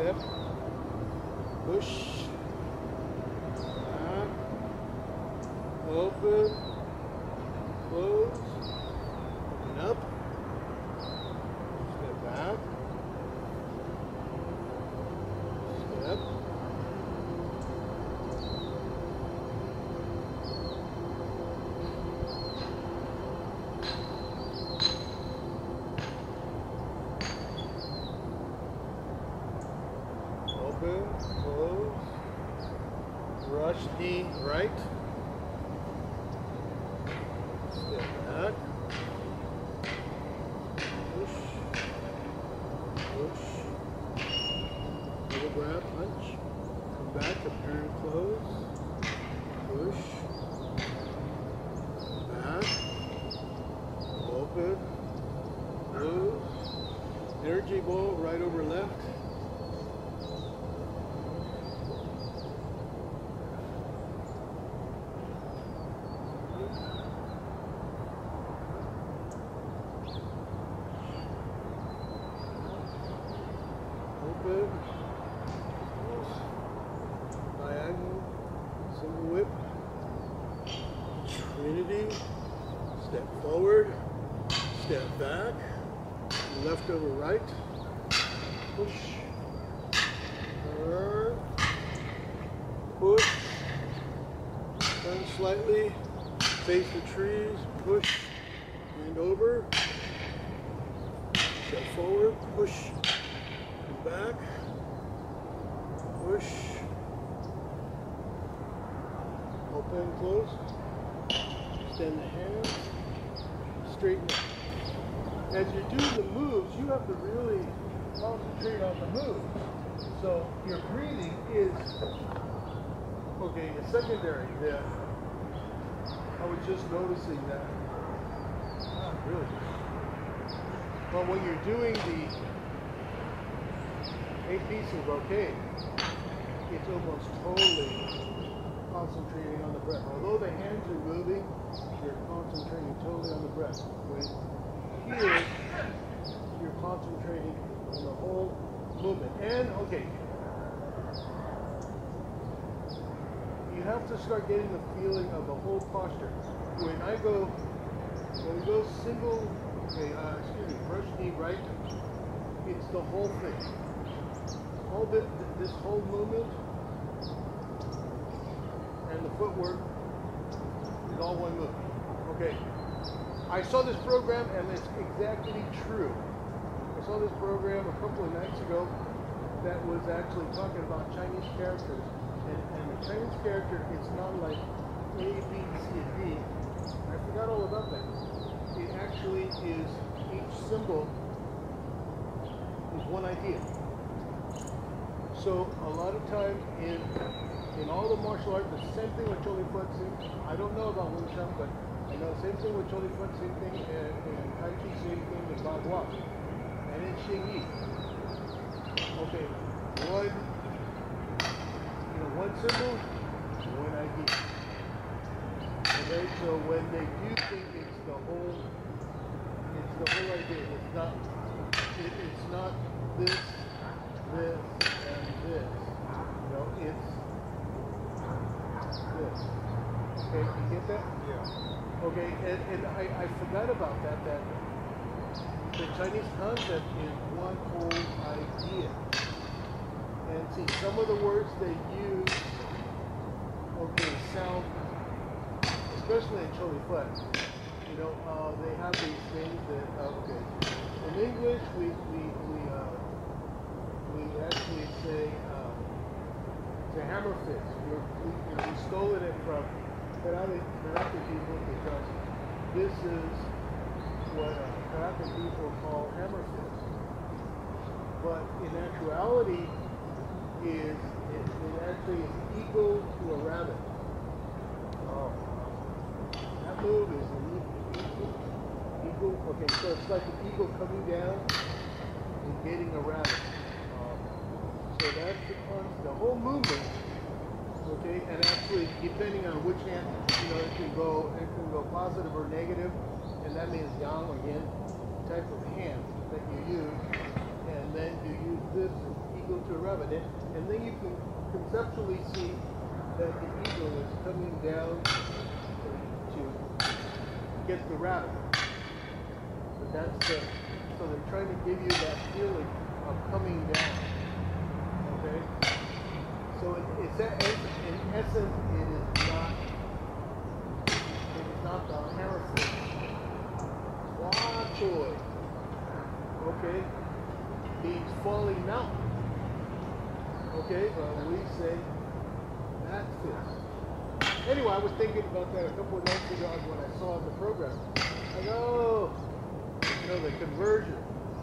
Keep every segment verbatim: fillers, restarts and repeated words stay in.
step, push, back, open, close, open up, step back, step, open, close, rush knee right, step back, push, push, double grab, punch, come back, appear and close, push, back, open, close, energy ball right over left, open, diagonal, single whip, trinity, step forward, step back, left over right, push, turn, push, turn slightly, face the trees, push, and over, step forward, push, back, push, open, close, extend the hands, straighten up. As you're doing the moves, you have to really concentrate on the moves. So your breathing is, okay, a secondary. The, I was just noticing that, not really. But when you're doing the eight pieces, okay, it's almost totally concentrating on the breath. Although the hands are moving, you're concentrating totally on the breath. When here, you're concentrating on the whole movement. And, okay, you have to start getting the feeling of the whole posture. When I go, when we go single, okay, uh, excuse me, brush knee right, it's the whole thing. All this, this whole movement and the footwork is all one movement. Okay, I saw this program and it's exactly true. I saw this program a couple of nights ago that was actually talking about Chinese characters. And, and the Chinese character, it's not like A, B, C, D. I forgot all about that. It actually is, each symbol is one idea. So a lot of times in in all the martial arts, the same thing with Choli Futsin. I don't know about Wing Chun, but I know same thing with Choli Fut, same thing in, in Tai Chi, same thing with Bagua, and in Xing Yi. Okay, one, you know, one symbol, one idea. Okay, so when they do think it's the whole, it's the whole idea. It's not, it, it's not this, this, and this. You know, it's this. Okay, you get that? Yeah. Okay, and, and I, I forgot about that, that the Chinese concept is one whole idea. And see, some of the words they use, okay, sound, especially in Choli Fut, you know, uh, they have these things that, uh, okay, in English, we, we, we, uh, we actually say, uh, it's a hammer fist. We're, we, you know, we stole it from karate, karate people because this is what uh, karate people call hammer fist. But in actuality, is it, it actually is equal to a rabbit. Oh. That move is an eagle. Eagle. Okay, so it's like an eagle coming down and getting a rabbit. Um, so that's the concept. The whole movement. Okay, and actually, depending on which hand, you know, it can go, it can go positive or negative, and that means yang or yin type of hand that you use, and then you use this as eagle to a rabbit, and, and then you can conceptually see that the eagle is coming down to get the rabbit. So that's the, so they're trying to give you that feeling of coming down. Okay? So it, it's that, in essence, it is not, it is not the hammerfish. Watchoy. Okay? Means falling mountain. Okay? Well, we say that fish. Anyway, I was thinking about that a couple of nights ago when I saw the program. Like, oh, you know, the conversion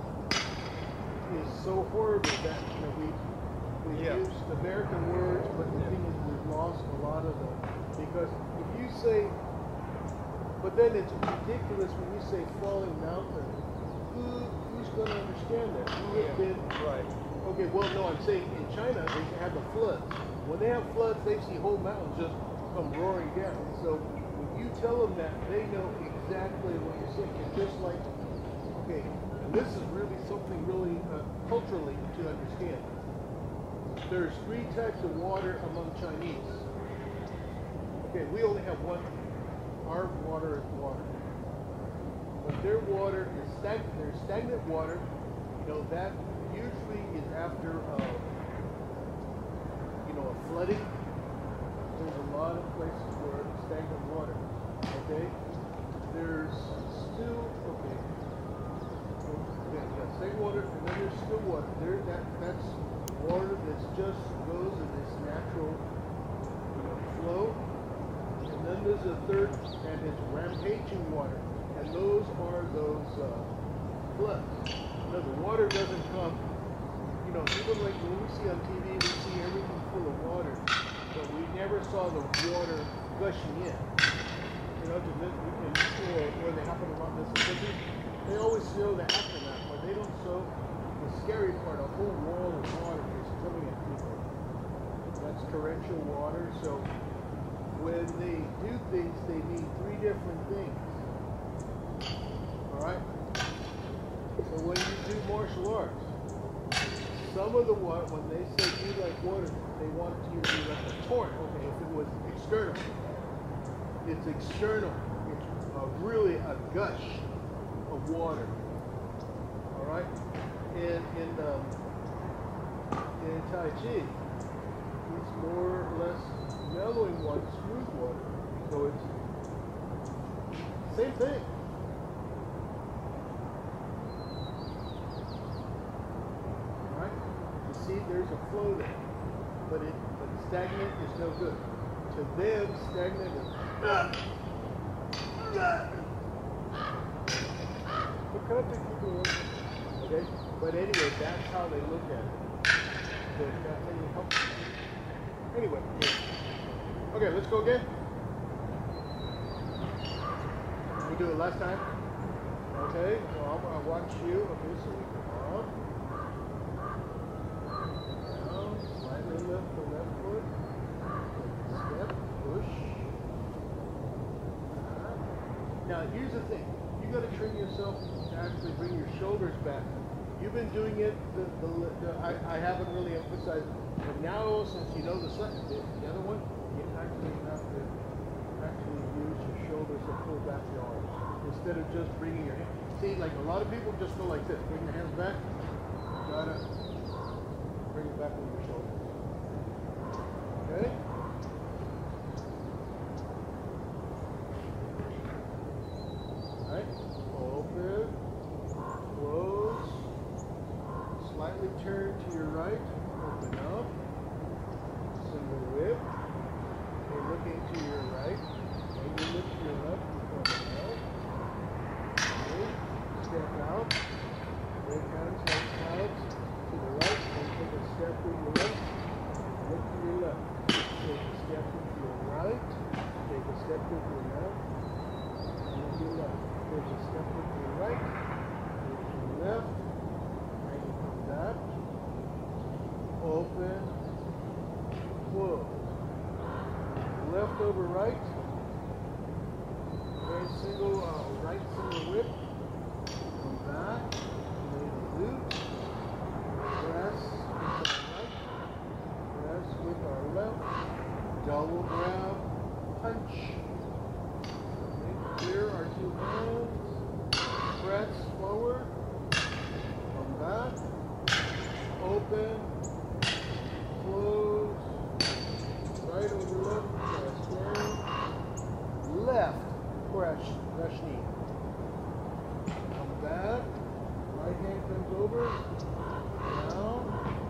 is so horrible that, you know, we we yeah. use American words, but the thing is we've lost a lot of them. Because if you say, but then it's ridiculous when you say falling mountain. Who, who's going to understand that? Who has been, right. Okay, well, no, I'm saying in China, they have the floods. When they have floods, they see whole mountains just come roaring down. So when you tell them that, they know exactly what you're saying. It's just like, okay, and this is really something really uh, culturally to understand. There's three types of water among Chinese. Okay, we only have one. Our water is water. But their water is stagnant. Their stagnant water, you know, that usually is after, uh, you know, a flooding. There's a lot of places where it's stagnant water. Okay? There's still, okay. Yeah, yeah, stagnant water, and then there's still water. There, that, that's water that just goes in this natural, you know, flow. And then there's a third, and it's rampaging water. And those are those uh, floods. You know, the water doesn't come, you know, even like when we see on T V, we see everything full of water, but we never saw the water gushing in. You know, to this, or where they happen around Mississippi, they always show the aftermath, but they don't show the scary part. A whole wall of water is coming at people. That's torrential water. So when they do things, they mean three different things. Alright? So when you do martial arts, some of the water, when they say you like water, they want you to be like a torrent. Okay, if it was external. It's external. It's a, really a gush of water. Alright? And in, um, in Tai Chi, it's more or less mellowing water, smooth water. So it's same thing. See, there's a flow there, but it, but stagnant is no good. To them, stagnant is. What kind of people? Okay, but anyway, that's how they look at it. So that's how you help. Anyway, okay, let's go again. We do it last time. Okay, so I'm gonna watch you. Okay, so we come up. Slightly lift the left foot. Step, push. Now here's the thing. You got to train yourself to actually bring your shoulders back. You've been doing it. The, the, the I, I haven't really emphasized, but now since you know the second bit, the other one, you actually have to actually use your shoulders to pull back your arms instead of just bringing your hands. See, like a lot of people just go like this. Bring your hands back. You gotta bring it back with your shoulders. Okay? Alright, open, close, slightly turn to your right, open up, single whip, you're looking to your right, and you look to your left, you come out, okay, step out, break hands, legs out, to the right, and take a step with your left, look to your left. press forward, come back, open, close, right over left, press down, left, brush, brush knee. Come back, right hand comes over, down,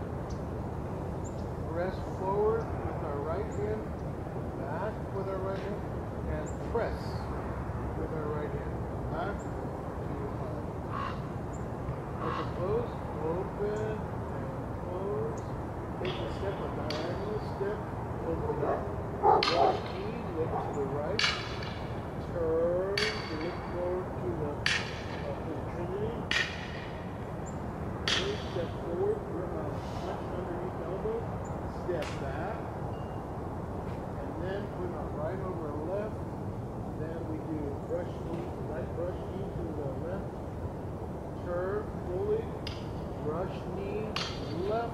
press forward with our right hand, back with our right hand, and press with our right hand. Back to high. Open, close, open, and close. Take a step, a diagonal step, open up. Watch key, look to the right. Turn, look forward to the, uh, to the Trinity. Okay, step forward, uh, touch underneath elbow. Step back. And then put our right over left. Then we do brush knee, right brush knee to the left. Turn fully. Brush knee left.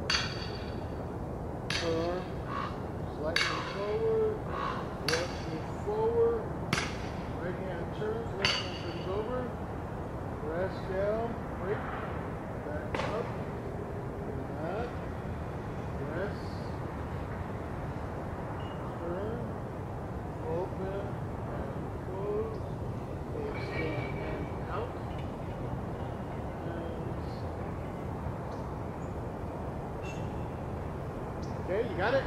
Turn slightly forward. Brush knee forward. Right hand turns. Left hand turns over. Press down. Break. Back up. Back. Press. Turn. Open. Okay, you got it?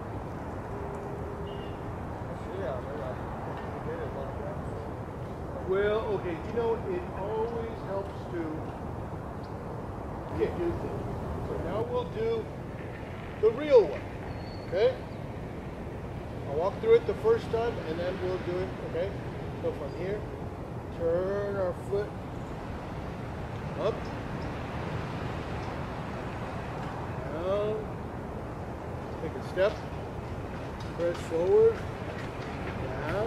Well, okay, you know, it always helps to get do things. So now we'll do the real one, okay? I'll walk through it the first time and then we'll do it, okay? So from here, turn our foot up, down, take a step, press forward, down,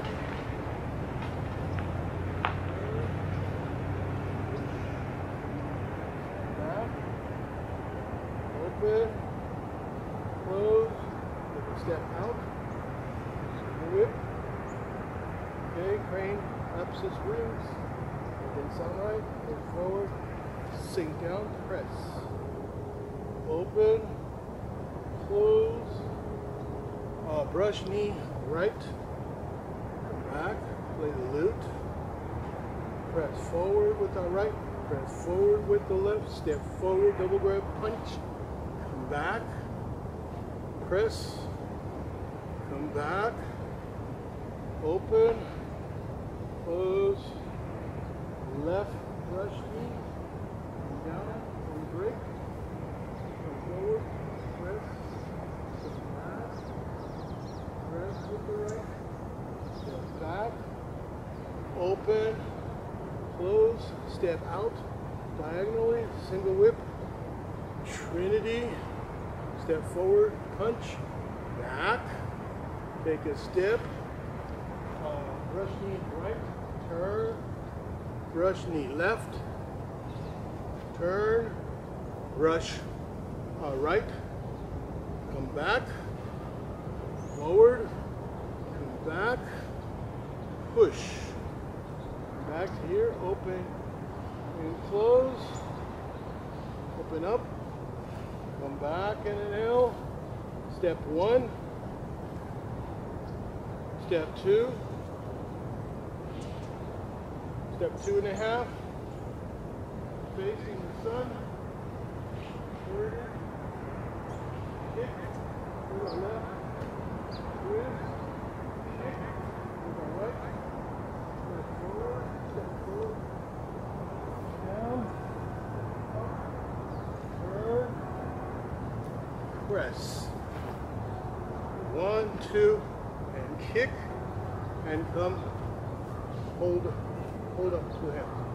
back, open, close, take a step out, whip, okay, crane, opposite wings, then sunlight, go forward, sink down, press, open, close, uh, brush knee right, come back, play the lute, press forward with our right, press forward with the left, step forward, double grab, punch, come back, press, come back, open, close, left brush knee, come down, and break, come forward, press, come back, press with the right, step back, open, close, step out, diagonally, single whip, Trinity, step forward, punch, back, take a step, uh, brush knee right, turn, brush knee left, turn, brush uh, right, come back, forward, come back, push, come back here, open and close, open up, come back in an L, step one, step two, step two and a half, facing the sun, forward, kick, to the left, twist, kick, to the right, step forward, step forward, down, up, turn, press, one, two, and kick, and come, hold, hold up two hands.